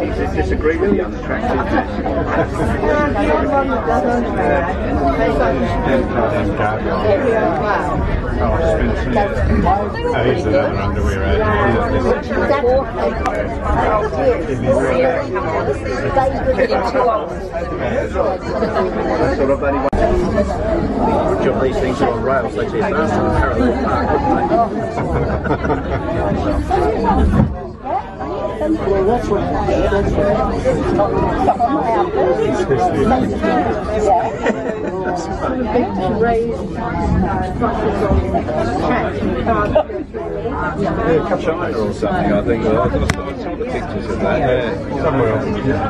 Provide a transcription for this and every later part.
disagree with the unattractiveness. Here's another underwear ad. Good job these things are on rails, they just ask them parallel park, Well, that's what China or something, I think. I saw the pictures of that. Yeah. Somewhere else.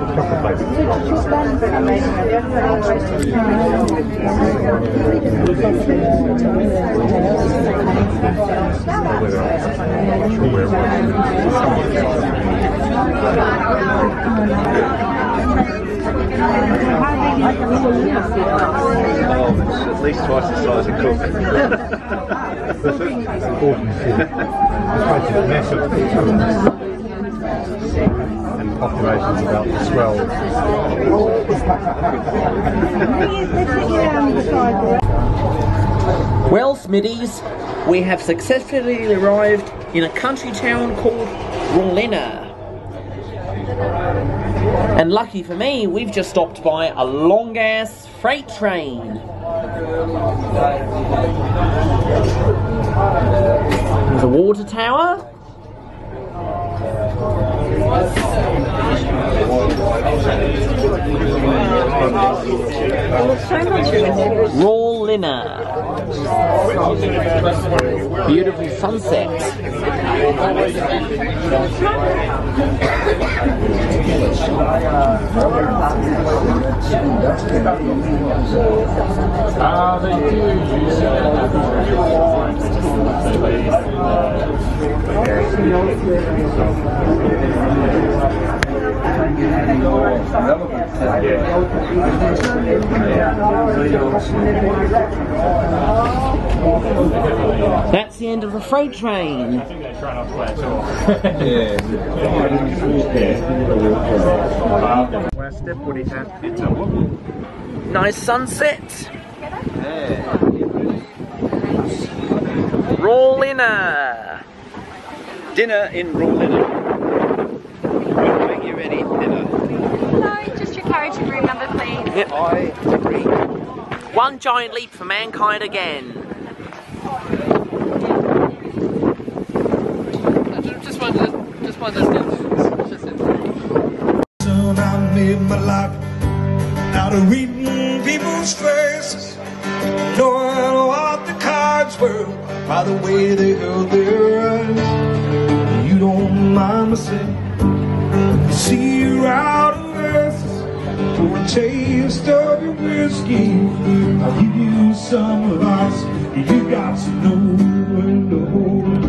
Oh, it's at least twice the size of Cook. And populations about the swell. Well, Smitties, we have successfully arrived in a country town called Rawlinna. And lucky for me, we've just stopped by a long-ass freight train. There's a water tower. Rawlinna. Beautiful sunset. That's the end of the freight train. I think they're trying not to play at all. Where step would it have? It's a Nice sunset. Rawlinna. dinner in Rawlinna. We'll make you any dinner. No, just your carriage and room number, please. Yep. I agree. One giant leap for mankind again. Just one step. Son, I made my life out of reading people's faces, knowing what the cards were by the way they held their eyes. You don't mind me saying, see you out of verses for a taste of your whiskey. I'll give you some advice. You got to know when to hold it.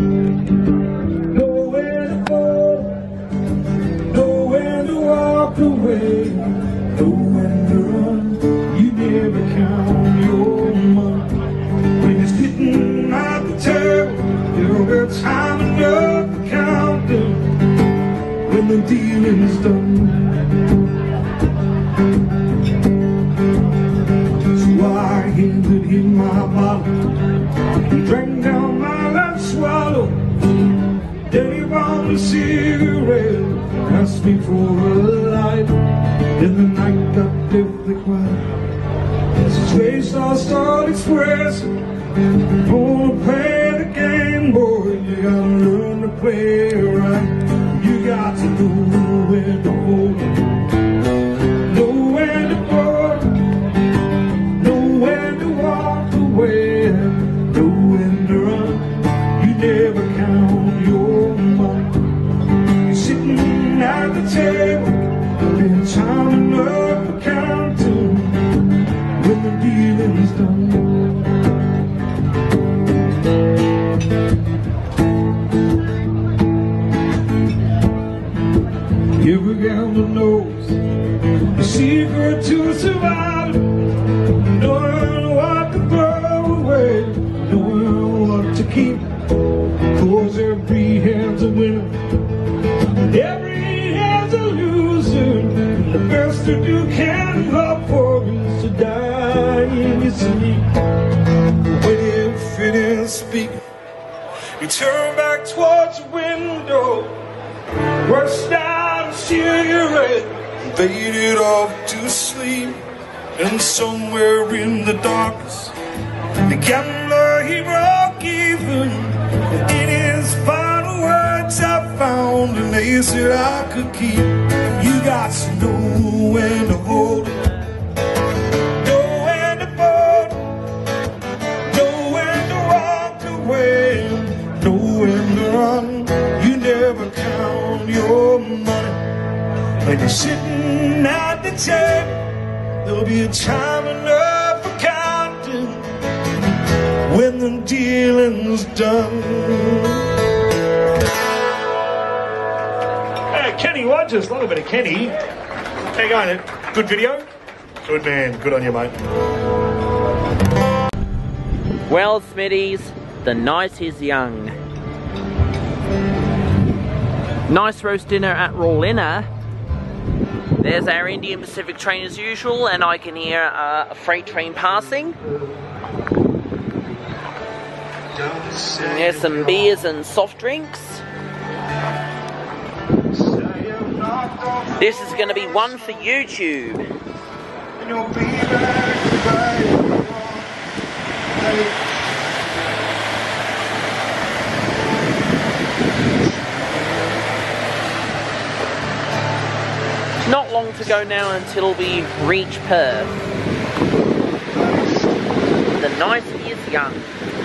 Walk away, know when to run. You never count your money. When you're sitting at the table, you'll get time enough to count them when the dealing's done. So I handed him my bottle. He drank down my last swallow. Then he bought a cigarette, asked me for a light. Then the night got deathly quiet as his face all started expressing, gonna play the game, boy. You gotta learn to play right. You got to know when to hold it, know when to fall, know when to walk away, know when to run. You never count your money. You're sitting at the table, and time enough for counting when the dealing's done. Every gambler knows the secret to survive, knowing what to throw away, knowing what to keep. Cause every hand's a winner, and every hand's a loser. you sleep. When you finish speaking, you turn back towards the window, rushed out a cigarette, faded off to sleep. And somewhere in the darkness, the gambler, he broke even. In his final words, I found an ace that I could keep. You got to know when to hold it, know when to fold it, know when to walk away, know when to run. You never count your money when you're sitting at the table. There'll be a time enough for counting when the dealing's done. Kenny Rogers, love a bit of Kenny. How you going? Good video? Good man, good on you, mate. Well, Smitties, the night is young. Nice roast dinner at Rawlinna. There's our Indian Pacific train as usual, and I can hear a freight train passing. And there's some beers and soft drinks. This is going to be one for YouTube. Not long to go now until we reach Perth. The night is young.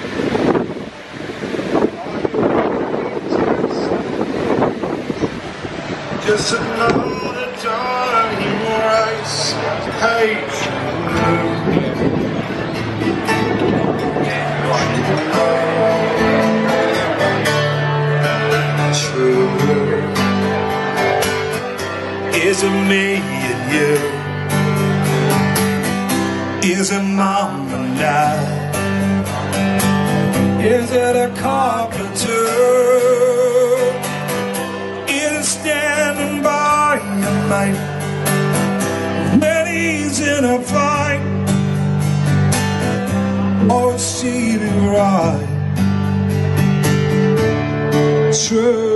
Just another dying race page. True. Is it me and you? Is it mom and dad? Is it a carpenter? Is it standing by your mate when he's in a fight? Or see me right? True.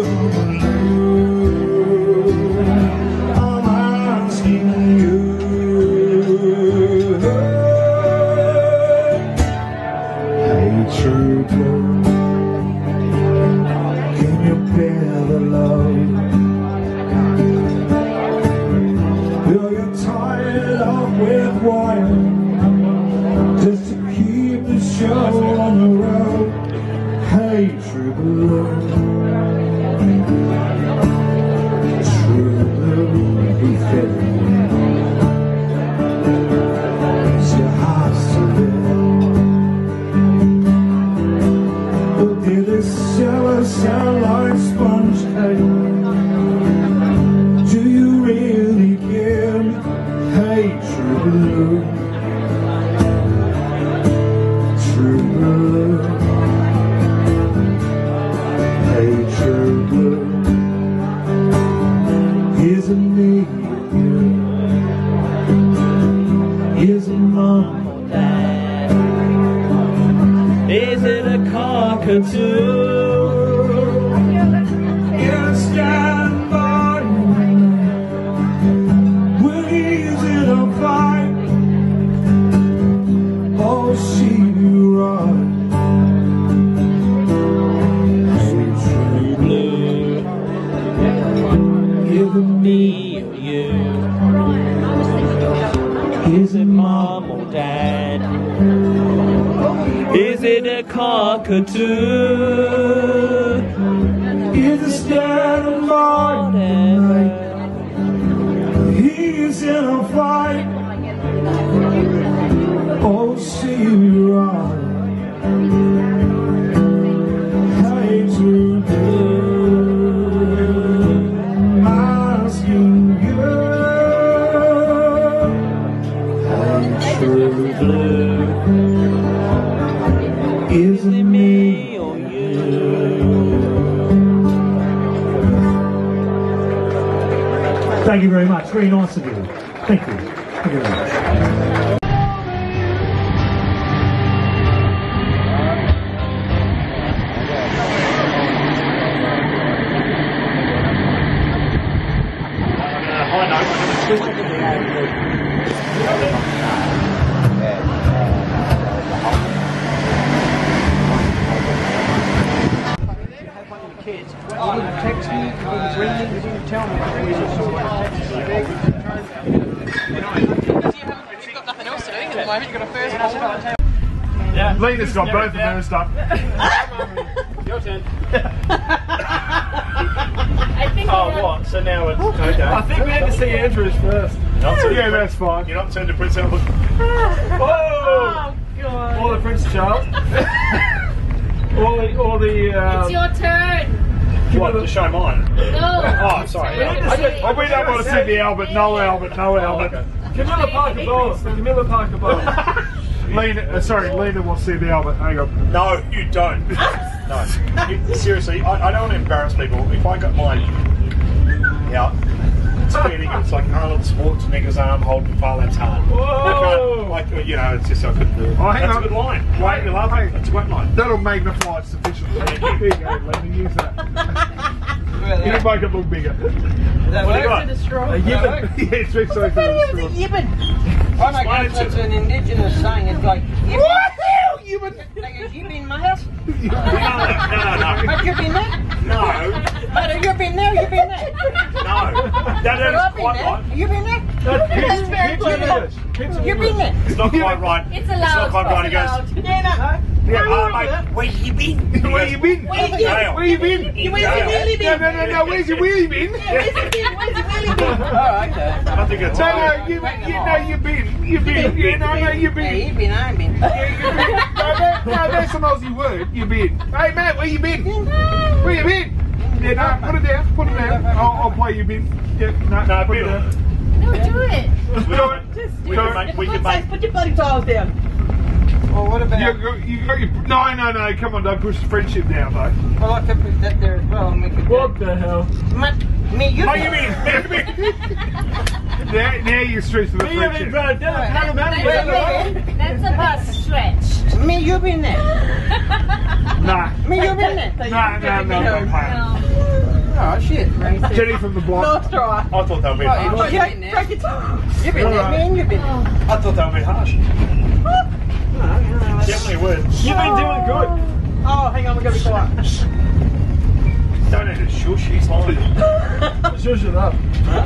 Just to keep the show on the road. Hey, true blue, be fitting. It's your house to live. But did this cellar sound like sponge cake? Do you really care? Hey, true blue. Is it me or you? Is it mom or dad? Is it a cockatoo? Is it stand by when he's in a fight? Oh, she be right. Me or you? Is it mom or dad? Is it a cockatoo? Is it standing by night? He's in a fight. Oh, see me right. Hey, true blue. Is it me or you? Thank you very much. Very nice of you. Thank you. Thank you very much. Yeah. Lena's got both of those stuff. Your turn. I think What? So now it's okay. I think we had to see Andrews first. Yeah, that's fine. You're not turned to Prince Albert. Oh! God. Or the Prince Charles. or the It's your turn. What, to show mine? No. Oh, sorry. we don't want to see the Albert. No Albert. No Albert. Camilla Parker Bowles. Camilla Parker Bowles. Lena wants to see the Albert. Hang on. No, you don't. No. Seriously, I don't want to embarrass people. If I got mine out, it's feeding. It's like Arnold Schwarzenegger's arm holding Farland's hand. Whoa! It's just I couldn't do it. Oh, hang That's on. a good line. Wait, You love it. That's a great line. That'll magnify it sufficiently. Here you go, Lena. Use that. You can make it look bigger. What do you got? A yibbon. Yeah, it's very sorry for the straw. Yibbon. Oh my gosh, that's an indigenous saying. It's like yibbon. What the hell, Yibbon? Like a yibbon, mate. No. But you've been there? No. But you've been there, you've been there. No. That is quite right. You've been there? That's very clever. You've been there. It's not quite right. It's allowed. It's not quite right. He goes, Yeah, no. mate, where you been? Where you been? Where you Jail. Where you been? Where's your wheelie been? No. Where's your wheelie been? Where's your wheelie been? Oh, okay. I think it's No, you've been. You've been. Yeah, no, you've Yeah, been. you've been, I've been. No, that's an Aussie word. You've been. Hey, mate, where you been? Where you been? Yeah, no, put it down. Put it down. I'll play you been. Yeah, no, put it down. No, do it. We can make. Put your bloody tiles down. Well, what about... You got your... No, come on, don't push the friendship down, though. Well, I could put that there as well and we could... What the hell? Me, you Oh, you mean? Now you're straight to the friendship. That's a bus stretch. Me, you been there. Nah. Me, you been there. No, I'm playing. Oh, shit. Jenny from the block. Last try. I thought that would be harsh. Oh, you've been there. You've been there, man, you've been there. I thought that would be harsh. Definitely would. You've been doing good. Oh, hang on, we're going to be quiet. Don't need to shush, he's lying. Shush it up.